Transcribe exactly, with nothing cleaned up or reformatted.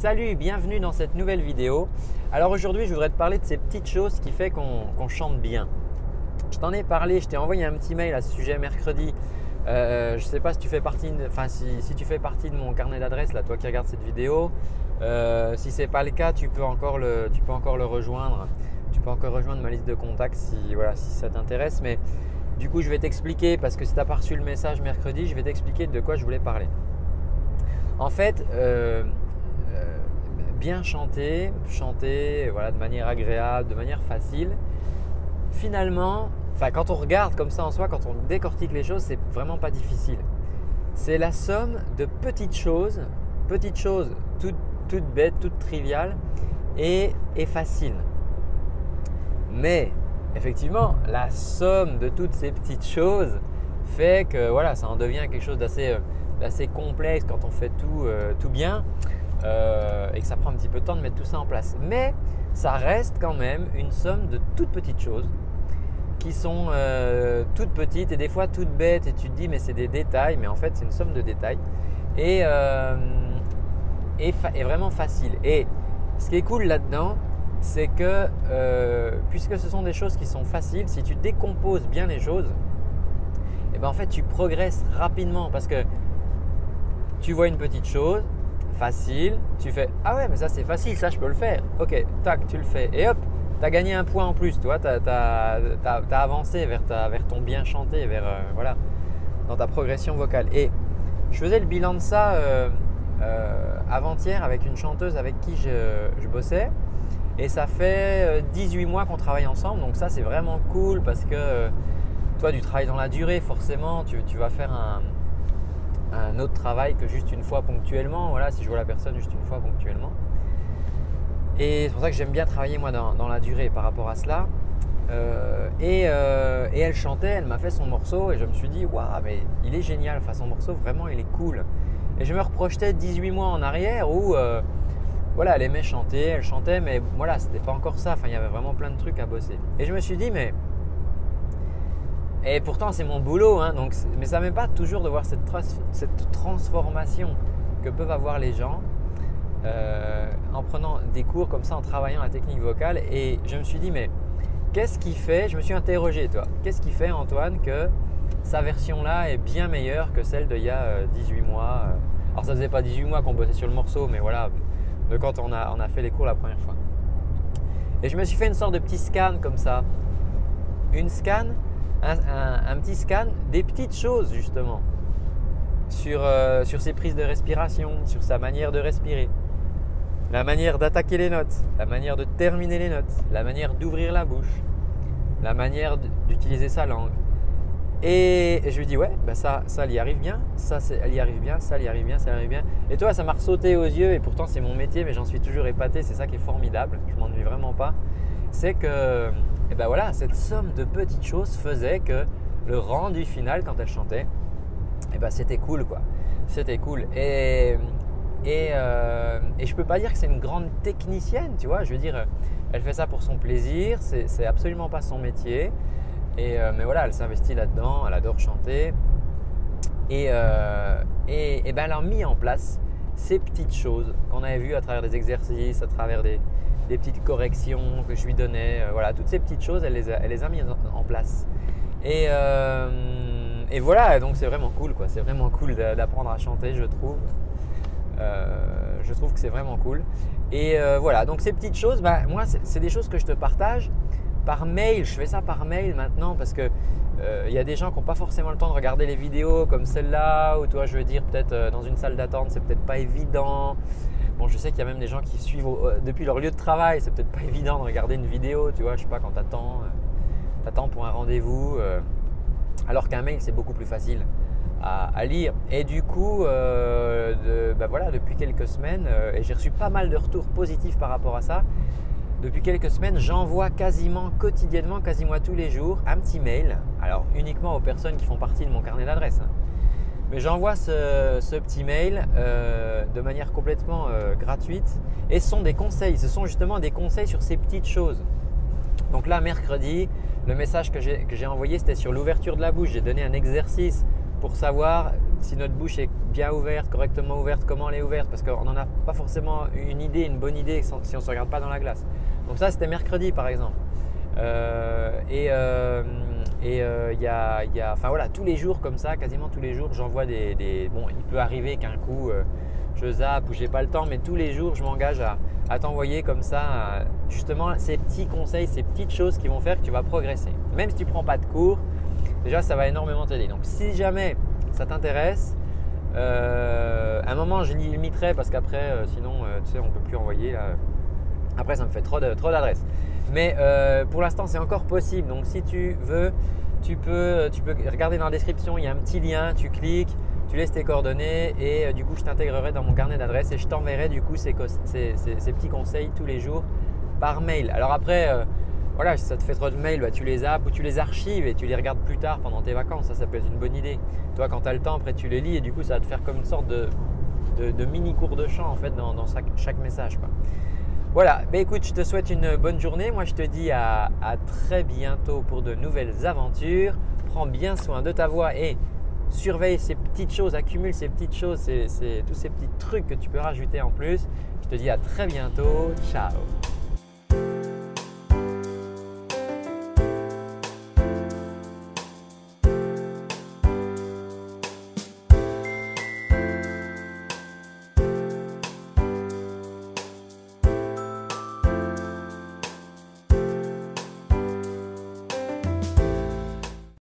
Salut, bienvenue dans cette nouvelle vidéo. Alors aujourd'hui, je voudrais te parler de ces petites choses qui font qu'on qu'on chante bien. Je t'en ai parlé, je t'ai envoyé un petit mail à ce sujet mercredi. Euh, je ne sais pas si tu fais partie, de, enfin, si, si tu fais partie de mon carnet d'adresses, là, toi qui regardes cette vidéo. Euh, si ce n'est pas le cas, tu peux, encore le, tu peux encore le rejoindre. Tu peux encore rejoindre ma liste de contacts si, voilà, si ça t'intéresse. Mais du coup, je vais t'expliquer, parce que si tu n'as pas reçu le message mercredi, je vais t'expliquer de quoi je voulais parler. En fait, euh, euh, bien chanter, chanter voilà, de manière agréable, de manière facile, finalement, enfin, quand on regarde comme ça en soi, quand on décortique les choses, c'est vraiment pas difficile. C'est la somme de petites choses, petites choses toutes, toutes bêtes, toutes triviales et, et faciles. Mais effectivement, la somme de toutes ces petites choses fait que voilà, ça en devient quelque chose d'assez assez complexe quand on fait tout, euh, tout bien euh, et que ça prend un petit peu de temps de mettre tout ça en place. Mais ça reste quand même une somme de toutes petites choses qui sont euh, toutes petites et des fois toutes bêtes et tu te dis mais c'est des détails, mais en fait c'est une somme de détails et, euh, et, fa et vraiment facile. Et ce qui est cool là-dedans, c'est que euh, puisque ce sont des choses qui sont faciles, si tu décomposes bien les choses, et ben en fait tu progresses rapidement parce que tu vois une petite chose facile, tu fais « Ah ouais, mais ça c'est facile, ça je peux le faire. » Ok, tac, tu le fais et hop, tu as gagné un point en plus, tu vois, tu as, as, as, as avancé vers, ta, vers ton bien chanté, vers, euh, voilà, dans ta progression vocale. Et je faisais le bilan de ça euh, euh, avant-hier avec une chanteuse avec qui je, je bossais et ça fait dix-huit mois qu'on travaille ensemble, donc ça c'est vraiment cool parce que euh, toi du travail dans la durée, forcément, tu, tu vas faire un un autre travail que juste une fois ponctuellement, voilà, si je vois la personne juste une fois ponctuellement. Et c'est pour ça que j'aime bien travailler moi dans, dans la durée par rapport à cela. Euh, et, euh, et elle chantait, elle m'a fait son morceau et je me suis dit waouh, mais il est génial, enfin son morceau vraiment il est cool. Et je me reprojetais dix-huit mois en arrière où euh, voilà, elle aimait chanter, elle chantait, mais voilà, c'était pas encore ça, enfin il y avait vraiment plein de trucs à bosser. Et je me suis dit mais et pourtant, c'est mon boulot, hein, donc, mais ça ne m'aime pas toujours de voir cette, trans cette transformation que peuvent avoir les gens euh, en prenant des cours comme ça, en travaillant la technique vocale. Et je me suis dit, mais qu'est-ce qui fait, je me suis interrogé, toi, qu'est-ce qui fait, Antoine, que sa version-là est bien meilleure que celle d'il y a euh, dix-huit mois. Alors, ça ne faisait pas dix-huit mois qu'on bossait sur le morceau, mais voilà, de quand on a, on a fait les cours la première fois. Et je me suis fait une sorte de petit scan comme ça. Une scan Un, un, un petit scan des petites choses justement sur, euh, sur ses prises de respiration, sur sa manière de respirer, la manière d'attaquer les notes, la manière de terminer les notes, la manière d'ouvrir la bouche, la manière d'utiliser sa langue. Et, et je lui dis ouais, bah ça, ça elle y arrive bien, ça elle y arrive bien, ça elle y arrive bien, ça elle y arrive bien. Et toi ça m'a ressauté aux yeux et pourtant c'est mon métier mais j'en suis toujours épaté, c'est ça qui est formidable, je m'ennuie vraiment pas. C'est que et ben voilà, cette somme de petites choses faisait que le rendu final quand elle chantait, et ben c'était cool quoi. C'était cool. Et, et, euh, et je peux pas dire que c'est une grande technicienne, tu vois. Je veux dire, elle fait ça pour son plaisir, c'est absolument pas son métier. Et, euh, mais voilà, elle s'investit là-dedans, elle adore chanter. Et, euh, et, et ben elle a mis en place ces petites choses qu'on avait vues à travers des exercices, à travers des, des petites corrections que je lui donnais. Euh, voilà, toutes ces petites choses, elle les a, elle les a mises en, en place. Et, euh, et voilà, donc c'est vraiment cool, quoi. C'est vraiment cool d'apprendre à chanter, je trouve. Euh, je trouve que c'est vraiment cool. Et euh, voilà, donc ces petites choses, bah, moi, c'est des choses que je te partage par mail. Je fais ça par mail maintenant parce que il euh, y a des gens qui n'ont pas forcément le temps de regarder les vidéos comme celle-là, ou toi, je veux dire, peut-être euh, dans une salle d'attente, c'est peut-être pas évident. Bon, je sais qu'il y a même des gens qui suivent au, euh, depuis leur lieu de travail, c'est peut-être pas évident de regarder une vidéo, tu vois, je sais pas, quand tu attends, euh, t'attends pour un rendez-vous, euh, alors qu'un mail, c'est beaucoup plus facile à, à lire. Et du coup, euh, de, bah voilà, depuis quelques semaines, euh, et j'ai reçu pas mal de retours positifs par rapport à ça, depuis quelques semaines, j'envoie quasiment quotidiennement, quasiment tous les jours, un petit mail, alors uniquement aux personnes qui font partie de mon carnet d'adresses. Hein. Mais j'envoie ce, ce petit mail euh, de manière complètement euh, gratuite et ce sont des conseils, ce sont justement des conseils sur ces petites choses. Donc là, mercredi, le message que j'ai envoyé, c'était sur l'ouverture de la bouche. J'ai donné un exercice pour savoir si notre bouche est bien ouverte, correctement ouverte, comment elle est ouverte, parce qu'on n'en a pas forcément une idée, une bonne idée si on ne se regarde pas dans la glace. Donc ça, c'était mercredi par exemple. Euh, et euh, et euh, y a, y a, enfin voilà, tous les jours comme ça, quasiment tous les jours, j'envoie des, des… Bon, il peut arriver qu'un coup, euh, je zappe ou j'ai pas le temps, mais tous les jours, je m'engage à, à t'envoyer comme ça, euh, justement, ces petits conseils, ces petites choses qui vont faire que tu vas progresser. Même si tu ne prends pas de cours, déjà, ça va énormément t'aider. Donc, si jamais ça t'intéresse, euh, à un moment, je limiterai parce qu'après, euh, sinon, euh, tu sais, on ne peut plus envoyer. Là. Après, ça me fait trop de, trop d'adresses. Mais euh, pour l'instant, c'est encore possible. Donc, si tu veux, tu peux, tu peux regarder dans la description, il y a un petit lien, tu cliques, tu laisses tes coordonnées et euh, du coup, je t'intégrerai dans mon carnet d'adresses et je t'enverrai du coup ces, ces, ces, ces petits conseils tous les jours par mail. Alors après, euh, voilà, si ça te fait trop de mails, bah, tu les zappes ou tu les archives et tu les regardes plus tard pendant tes vacances. Ça, ça peut être une bonne idée. Toi, quand tu as le temps, après tu les lis et du coup, ça va te faire comme une sorte de, de, de mini cours de chant en fait dans, dans chaque, chaque message, quoi. Voilà, bah, écoute, je te souhaite une bonne journée. Moi, je te dis à, à très bientôt pour de nouvelles aventures. Prends bien soin de ta voix et surveille ces petites choses, accumule ces petites choses, ces, ces, tous ces petits trucs que tu peux rajouter en plus. Je te dis à très bientôt. Ciao.